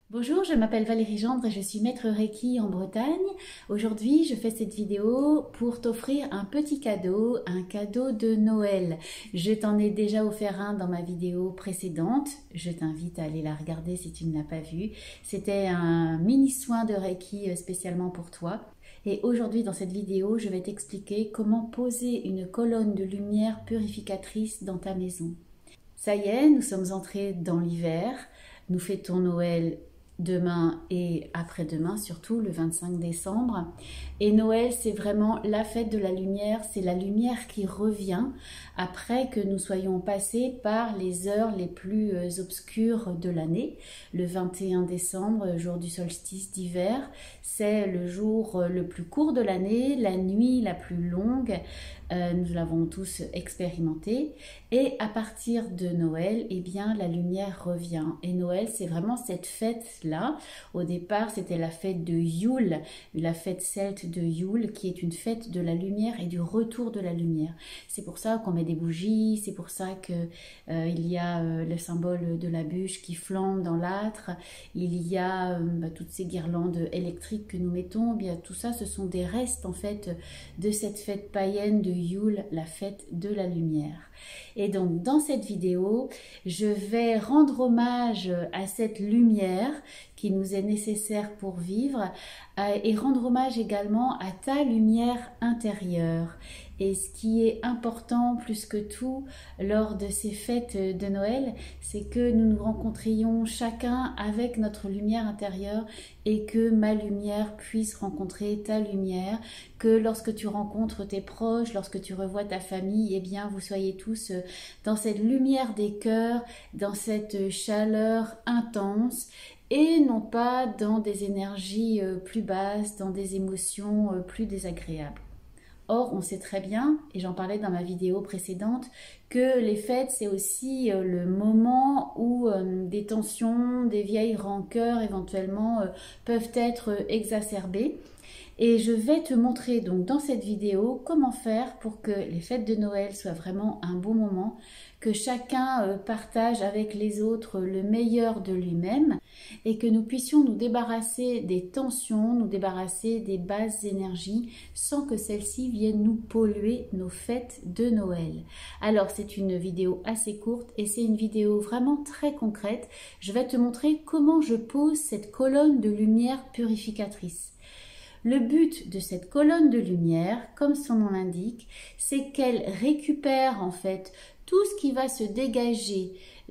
Bonjour, je m'appelle Valérie Gendre et je suis maître Reiki en Bretagne. Aujourd'hui, je fais cette vidéo pour t'offrir un petit cadeau, un cadeau de Noël. Je t'en ai déjà offert un dans ma vidéo précédente. Je t'invite à aller la regarder si tu ne l'as pas vue. C'était un mini soin de Reiki spécialement pour toi. Et aujourd'hui, dans cette vidéo, je vais t'expliquer comment poser une colonne de lumière purificatrice dans ta maison. Ça y est, nous sommes entrés dans l'hiver. Nous fêtons Noël demain et après-demain, surtout le 25 décembre. Et Noël, c'est vraiment la fête de la lumière, c'est la lumière qui revient après que nous soyons passés par les heures les plus obscures de l'année. Le 21 décembre, jour du solstice d'hiver, c'est le jour le plus court de l'année, la nuit la plus longue. Nous l'avons tous expérimenté. Et à partir de Noël, eh bien, la lumière revient. Et Noël, c'est vraiment cette fête-là. Au départ, c'était la fête de Yule, la fête celte de Yule, qui est une fête de la lumière et du retour de la lumière. C'est pour ça qu'on met des bougies, c'est pour ça qu'il y a le symbole de la bûche qui flambe dans l'âtre. Il y a toutes ces guirlandes électriques que nous mettons. Eh bien, tout ça, ce sont des restes en fait de cette fête païenne de Yule, la fête de la lumière. Et donc dans cette vidéo, je vais rendre hommage à cette lumière qui nous est nécessaire pour vivre et rendre hommage également à ta lumière intérieure. Et ce qui est important plus que tout lors de ces fêtes de Noël, c'est que nous nous rencontrions chacun avec notre lumière intérieure et que ma lumière puisse rencontrer ta lumière, que lorsque tu rencontres tes proches, lorsque tu revois ta famille, eh bien vous soyez tous dans cette lumière des cœurs, dans cette chaleur intense et non pas dans des énergies plus basses, dans des émotions plus désagréables. Or, on sait très bien, et j'en parlais dans ma vidéo précédente, que les fêtes, c'est aussi le moment où des tensions, des vieilles rancœurs éventuellement peuvent être exacerbées. Et je vais te montrer donc dans cette vidéo comment faire pour que les fêtes de Noël soient vraiment un bon moment, que chacun partage avec les autres le meilleur de lui-même et que nous puissions nous débarrasser des tensions, nous débarrasser des basses énergies sans que celles-ci viennent nous polluer nos fêtes de Noël. Alors c'est une vidéo assez courte et c'est une vidéo vraiment très concrète. Je vais te montrer comment je pose cette colonne de lumière purificatrice. Le but de cette colonne de lumière, comme son nom l'indique, c'est qu'elle récupère en fait tout ce qui va se dégager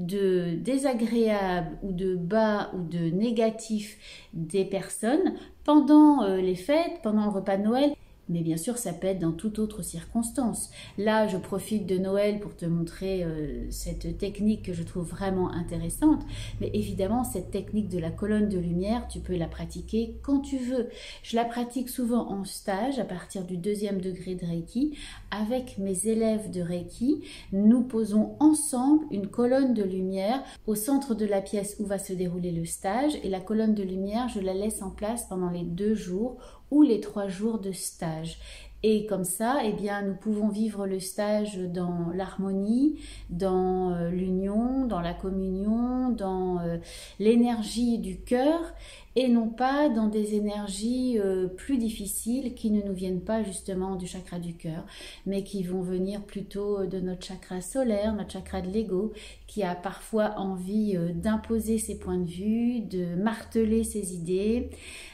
de désagréable ou de bas ou de négatif des personnes pendant les fêtes, pendant le repas de Noël. Mais bien sûr, ça peut être dans toute autre circonstance. Là, je profite de Noël pour te montrer cette technique que je trouve vraiment intéressante. Mais évidemment, cette technique de la colonne de lumière, tu peux la pratiquer quand tu veux. Je la pratique souvent en stage à partir du 2e degré de Reiki. Avec mes élèves de Reiki, nous posons ensemble une colonne de lumière au centre de la pièce où va se dérouler le stage. Et la colonne de lumière, je la laisse en place pendant les 2 jours ou les 3 jours de stage. Et comme ça, eh bien, nous pouvons vivre le stage dans l'harmonie, dans l'union, dans la communion, dans l'énergie du cœur et non pas dans des énergies plus difficiles qui ne nous viennent pas justement du chakra du cœur, mais qui vont venir plutôt de notre chakra solaire, notre chakra de l'ego, qui a parfois envie d'imposer ses points de vue, de marteler ses idées,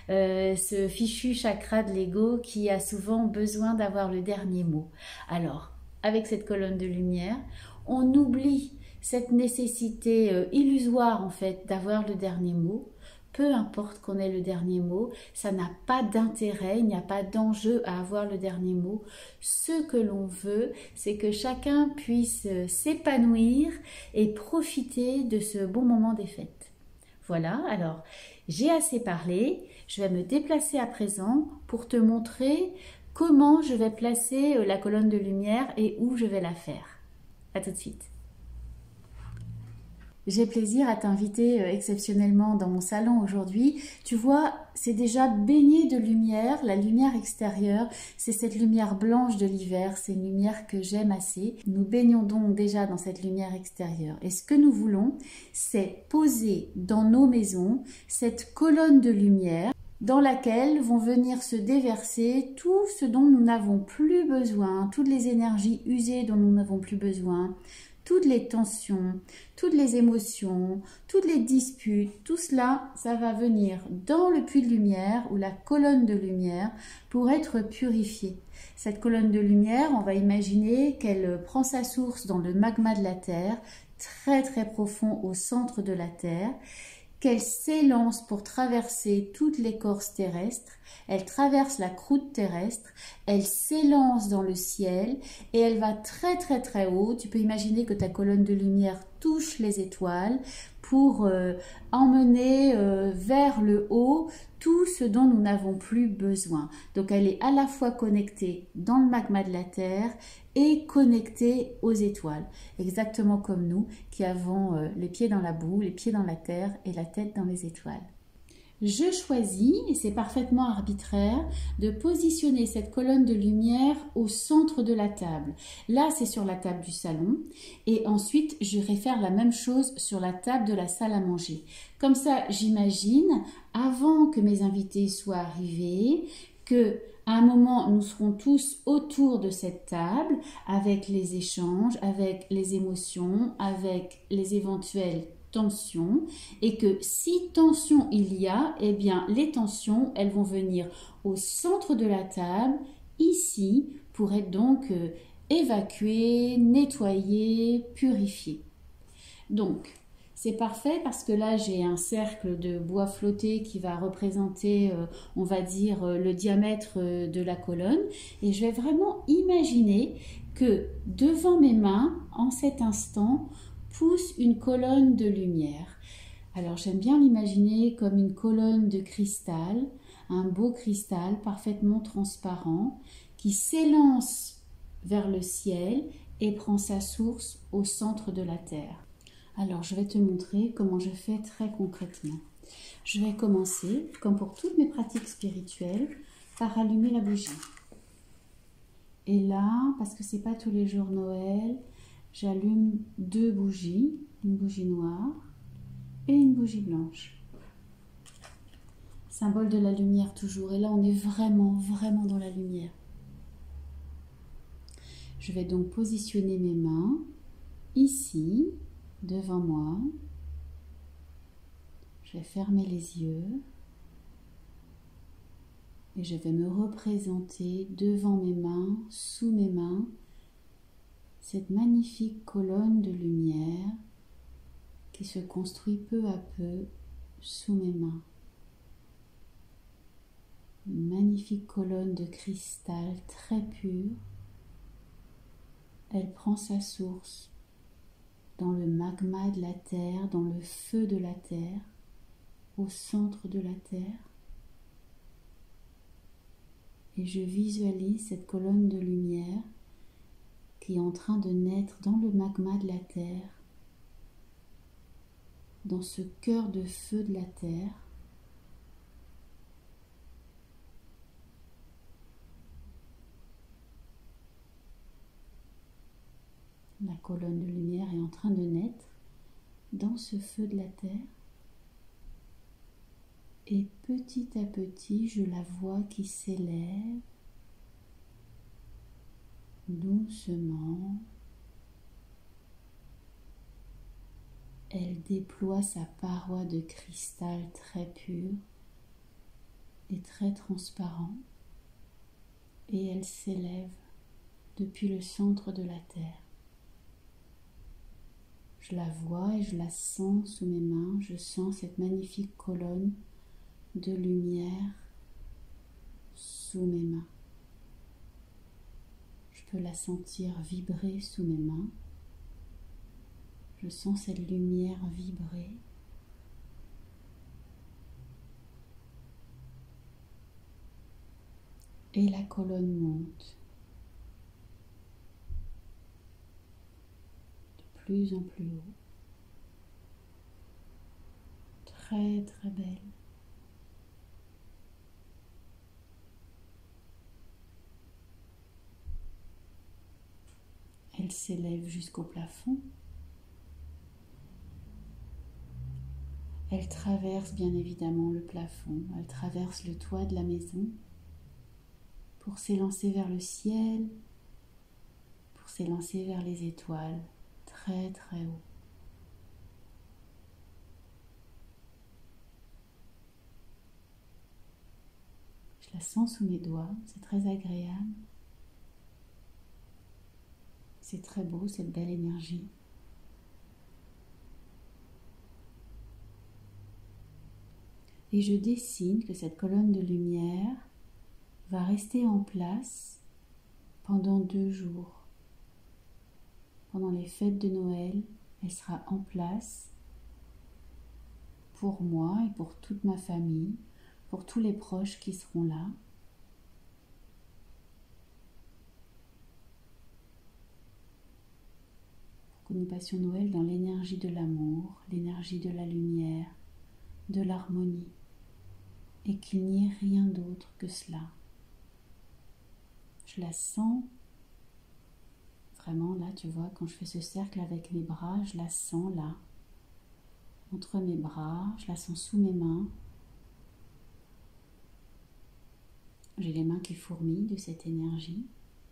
ce fichu chakra de l'ego qui a souvent besoin d'avoir le dernier mot. Alors, avec cette colonne de lumière, on oublie cette nécessité illusoire en fait d'avoir le dernier mot. Peu importe qu'on ait le dernier mot, ça n'a pas d'intérêt, il n'y a pas d'enjeu à avoir le dernier mot. Ce que l'on veut, c'est que chacun puisse s'épanouir et profiter de ce bon moment des fêtes. Voilà, alors j'ai assez parlé, je vais me déplacer à présent pour te montrer comment je vais placer la colonne de lumière et où je vais la faire. À tout de suite. J'ai plaisir à t'inviter exceptionnellement dans mon salon aujourd'hui. Tu vois, c'est déjà baigné de lumière. La lumière extérieure, c'est cette lumière blanche de l'hiver. C'est une lumière que j'aime assez. Nous baignons donc déjà dans cette lumière extérieure. Et ce que nous voulons, c'est poser dans nos maisons cette colonne de lumière dans laquelle vont venir se déverser tout ce dont nous n'avons plus besoin, toutes les énergies usées dont nous n'avons plus besoin, toutes les tensions, toutes les émotions, toutes les disputes, tout cela, ça va venir dans le puits de lumière ou la colonne de lumière pour être purifié. Cette colonne de lumière, on va imaginer qu'elle prend sa source dans le magma de la Terre, très très profond au centre de la Terre, qu'elle s'élance pour traverser toute l'écorce terrestre, elle traverse la croûte terrestre, elle s'élance dans le ciel et elle va très très très haut. Tu peux imaginer que ta colonne de lumière touche les étoiles pour emmener vers le haut tout ce dont nous n'avons plus besoin. Donc elle est à la fois connectée dans le magma de la Terre et connectée aux étoiles, exactement comme nous qui avons les pieds dans la boue, les pieds dans la terre et la tête dans les étoiles. Je choisis, et c'est parfaitement arbitraire, de positionner cette colonne de lumière au centre de la table. Là, c'est sur la table du salon. Et ensuite, je vais faire la même chose sur la table de la salle à manger. Comme ça, j'imagine, avant que mes invités soient arrivés, que à un moment, nous serons tous autour de cette table avec les échanges, avec les émotions, avec les éventuelles tensions, et que si tension il y a, eh bien les tensions, elles vont venir au centre de la table, ici, pour être donc évacuées, nettoyées, purifiées. Donc, c'est parfait parce que là, j'ai un cercle de bois flotté qui va représenter, on va dire, le diamètre de la colonne. Et je vais vraiment imaginer que devant mes mains, en cet instant, pousse une colonne de lumière. Alors, j'aime bien l'imaginer comme une colonne de cristal, un beau cristal parfaitement transparent qui s'élance vers le ciel et prend sa source au centre de la Terre. Alors, je vais te montrer comment je fais très concrètement. Je vais commencer, comme pour toutes mes pratiques spirituelles, par allumer la bougie. Et là, parce que c'est pas tous les jours Noël, j'allume 2 bougies, une bougie noire et une bougie blanche. Symbole de la lumière toujours. Et là, on est vraiment, vraiment dans la lumière. Je vais donc positionner mes mains ici, devant moi. Je vais fermer les yeux et je vais me représenter devant mes mains, sous mes mains, cette magnifique colonne de lumière qui se construit peu à peu sous mes mains. Une magnifique colonne de cristal très pur. Elle prend sa source dans le magma de la Terre, dans le feu de la Terre, au centre de la Terre. Et je visualise cette colonne de lumière qui est en train de naître dans le magma de la Terre, dans ce cœur de feu de la Terre. La colonne de lumière est en train de naître dans ce feu de la Terre. Et petit à petit, je la vois qui s'élève doucement. Elle déploie sa paroi de cristal très pur et très transparent. Et elle s'élève depuis le centre de la Terre. Je la vois et je la sens sous mes mains. Je sens cette magnifique colonne de lumière sous mes mains. Je peux la sentir vibrer sous mes mains. Je sens cette lumière vibrer. Et la colonne monte de plus en plus haut. très très belle. Elle s'élève jusqu'au plafond. Elle traverse bien évidemment le plafond, elle traverse le toit de la maison pour s'élancer vers le ciel, pour s'élancer vers les étoiles, très très haut. Je la sens sous mes doigts, c'est très agréable. C'est très beau, cette belle énergie. Et je dessine que cette colonne de lumière va rester en place pendant 2 jours. Pendant les fêtes de Noël, elle sera en place pour moi et pour toute ma famille, pour tous les proches qui seront là. Pour que nous passions Noël dans l'énergie de l'amour, l'énergie de la lumière, de l'harmonie, et qu'il n'y ait rien d'autre que cela. Je la sens vraiment là, tu vois, quand je fais ce cercle avec mes bras, je la sens là, entre mes bras, je la sens sous mes mains. J'ai les mains qui fourmillent de cette énergie.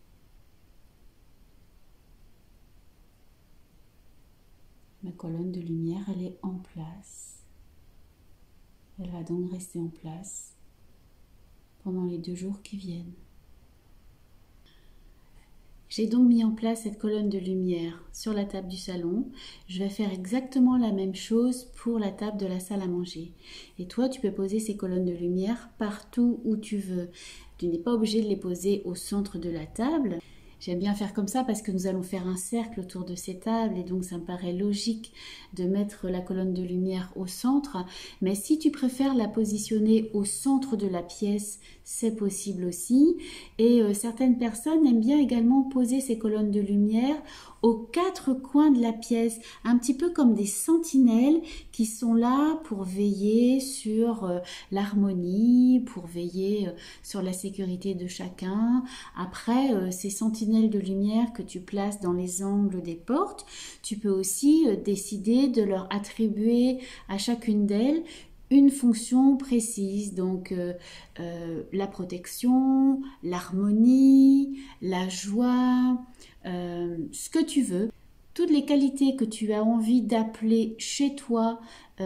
Ma colonne de lumière, elle est en place. Elle va donc rester en place pendant les 2 jours qui viennent. J'ai donc mis en place cette colonne de lumière sur la table du salon. Je vais faire exactement la même chose pour la table de la salle à manger. Et toi, tu peux poser ces colonnes de lumière partout où tu veux. Tu n'es pas obligé de les poser au centre de la table. J'aime bien faire comme ça parce que nous allons faire un cercle autour de ces tables et donc ça me paraît logique de mettre la colonne de lumière au centre. Mais si tu préfères la positionner au centre de la pièce, c'est possible aussi. Et certaines personnes aiment bien également poser ces colonnes de lumière aux 4 coins de la pièce, un petit peu comme des sentinelles qui sont là pour veiller sur l'harmonie, pour veiller sur la sécurité de chacun. Après, ces sentinelles de lumière que tu places dans les angles des portes, tu peux aussi décider de leur attribuer à chacune d'elles une fonction précise, donc la protection, l'harmonie, la joie, ce que tu veux. Toutes les qualités que tu as envie d'appeler chez toi,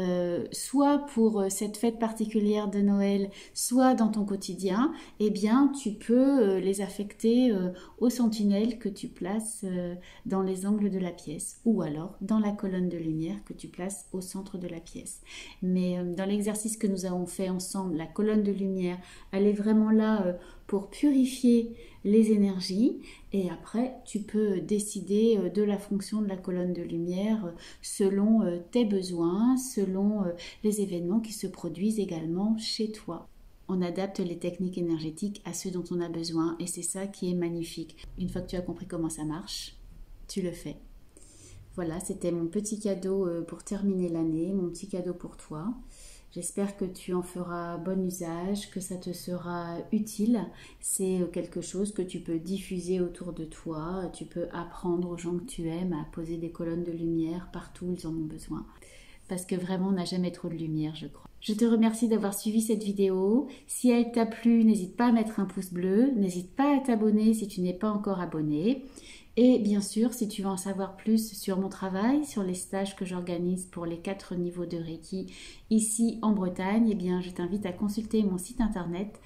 soit pour cette fête particulière de Noël, soit dans ton quotidien, eh bien tu peux les affecter aux sentinelles que tu places dans les angles de la pièce, ou alors dans la colonne de lumière que tu places au centre de la pièce. Mais dans l'exercice que nous avons fait ensemble, la colonne de lumière, elle est vraiment là pour purifier les énergies, et après tu peux décider de la fonction de la colonne de lumière selon tes besoins, selon les événements qui se produisent également chez toi. On adapte les techniques énergétiques à ce dont on a besoin et c'est ça qui est magnifique. Une fois que tu as compris comment ça marche, tu le fais. Voilà, c'était mon petit cadeau pour terminer l'année, mon petit cadeau pour toi. J'espère que tu en feras bon usage, que ça te sera utile. C'est quelque chose que tu peux diffuser autour de toi. Tu peux apprendre aux gens que tu aimes à poser des colonnes de lumière partout où ils en ont besoin. Parce que vraiment, on n'a jamais trop de lumière, je crois. Je te remercie d'avoir suivi cette vidéo. Si elle t'a plu, n'hésite pas à mettre un pouce bleu. N'hésite pas à t'abonner si tu n'es pas encore abonné. Et bien sûr, si tu veux en savoir plus sur mon travail, sur les stages que j'organise pour les 4 niveaux de Reiki ici en Bretagne, eh bien, je t'invite à consulter mon site internet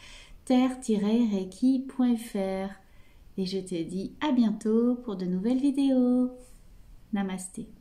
terre-reiki.fr. Et je te dis à bientôt pour de nouvelles vidéos. Namasté.